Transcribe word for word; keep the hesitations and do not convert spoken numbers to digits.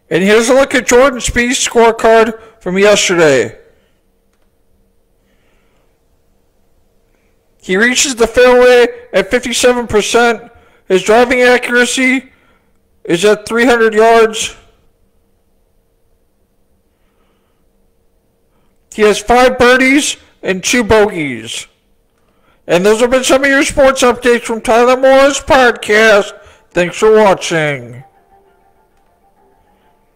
And here's a look at Jordan Spieth's scorecard from yesterday. He reaches the fairway at fifty-seven percent. His driving accuracy is at three hundred yards. He has five birdies and two bogeys. And those have been some of your sports updates from Tyler Moore's podcast. Thanks for watching.